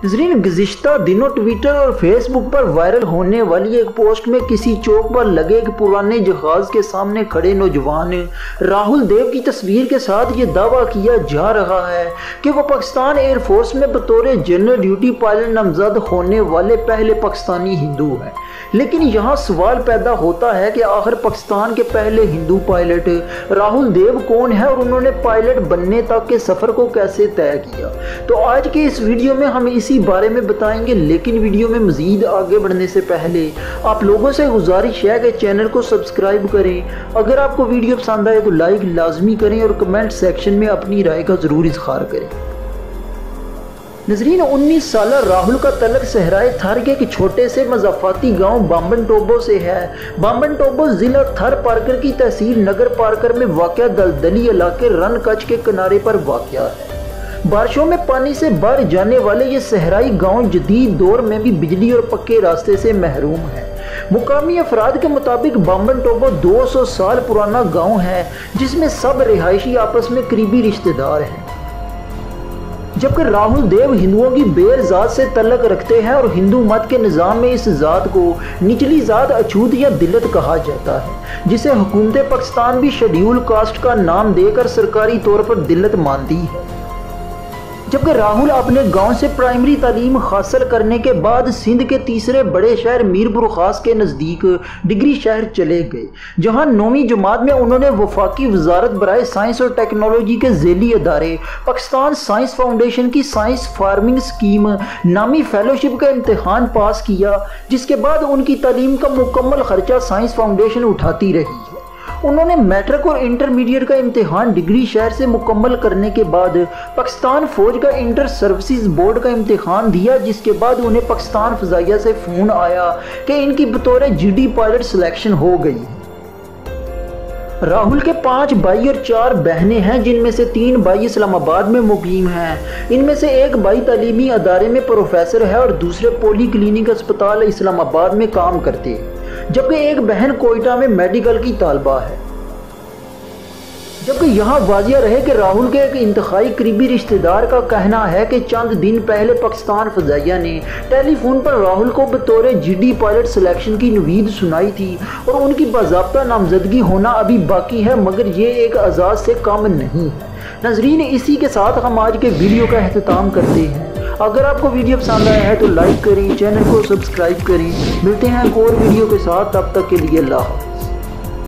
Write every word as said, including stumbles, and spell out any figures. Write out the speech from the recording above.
नज़रीन, गुज़िश्ता दिनों ट्विटर और फेसबुक पर वायरल होने वाली एक पोस्ट में किसी चौक पर लगे एक पुराने जहाज के सामने खड़े नौजवान राहुल देव की तस्वीर के साथ ये दावा किया जा रहा है कि वो पाकिस्तान एयरफोर्स में बतौर जनरल ड्यूटी पायलट नामजद होने वाले पहले पाकिस्तानी हिंदू हैं। लेकिन यहाँ सवाल पैदा होता है कि आखिर पाकिस्तान के पहले हिंदू पायलट राहुल देव कौन है और उन्होंने पायलट बनने तक के सफ़र को कैसे तय किया। तो आज के इस वीडियो में हम इसी बारे में बताएंगे, लेकिन वीडियो में मज़ीद आगे बढ़ने से पहले आप लोगों से गुजारिश है कि चैनल को सब्सक्राइब करें। अगर आपको वीडियो पसंद आए तो लाइक लाजमी करें और कमेंट सेक्शन में अपनी राय का ज़रूर इज़हार करें। नज़रीन, उन्नीस साल राहुल का तलक सहराए थर के एक छोटे से मज़ाफ़ाती गांव बाम्बन टोबो से है। बाम्बन टोबो ज़िला थर पारकर की तहसील नगर पारकर में वाक़या दलदली इलाके रन कच्छ के किनारे पर वाक़या है। बारिशों में पानी से भर जाने वाले ये सहराई गांव जदीद दौर में भी बिजली और पक्के रास्ते से महरूम है। मुकामी अफराद के मुताबिक बाम्बन टोबो दो सौ साल पुराना गांव है जिसमें सब रिहायशी आपस में करीबी रिश्तेदार हैं। जबकि राहुल देव हिंदुओं की बेर ज़ात से तल्लक रखते हैं और हिंदू मत के निज़ाम में इस ज़ात को निचली ज़ात अछूत या दिलत कहा जाता है, जिसे हुकूमत पाकिस्तान भी शेड्यूल कास्ट का नाम देकर सरकारी तौर पर दिलत मानती है। जबकि राहुल अपने गांव से प्राइमरी तालीम हासिल करने के बाद सिंध के तीसरे बड़े शहर मीर बुरखास के नज़दीक डिग्री शहर चले गए, जहां नौवीं जमात में उन्होंने वफाकी वजारत बराए साइंस और टेक्नोलॉजी के ज़ेली अदारे पाकिस्तान साइंस फाउंडेशन की साइंस फार्मिंग स्कीम नामी फेलोशिप का इम्तहान पास किया, जिसके बाद उनकी तालीम का मुकम्मल खर्चा साइंस फाउंडेशन उठाती रही है। उन्होंने मैट्रिक और इंटरमीडिएट का इम्तिहान डिग्री शहर से मुकम्मल करने के बाद पाकिस्तान फौज का इंटर सर्विसेज बोर्ड का इम्तिहान दिया, जिसके बाद उन्हें पाकिस्तान फ़ज़ाइया से फ़ोन आया कि इनकी बतौर जीडी पायलट सिलेक्शन हो गई। राहुल के पांच भाई और चार बहनें हैं, जिनमें से तीन भाई इस्लामाबाद में मुकीम हैं। इनमें से एक भाई तालीमी अदारे में प्रोफेसर है और दूसरे पोली क्लिनिक अस्पताल इस्लामाबाद में काम करते हैं, जबकि एक बहन कोयटा में मेडिकल की तालबा है। जबकि यहाँ वाजिया रहे कि राहुल के एक इंतहाई करीबी रिश्तेदार का कहना है कि चंद दिन पहले पाकिस्तान फ़ज़ाइया ने टेलीफोन पर राहुल को बतौर जीडी पायलट सिलेक्शन की नवीद सुनाई थी और उनकी बाज़ाब्ता नामजदगी होना अभी बाकी है, मगर ये एक एजाज़ से कम नहीं है। नज़रीन, इसी के साथ हम आज के वीडियो का अख्ताम करते हैं। अगर आपको वीडियो पसंद आया है तो लाइक करें, चैनल को सब्सक्राइब करें। मिलते हैं एक और वीडियो के साथ, तब तक के लिए अल्लाह।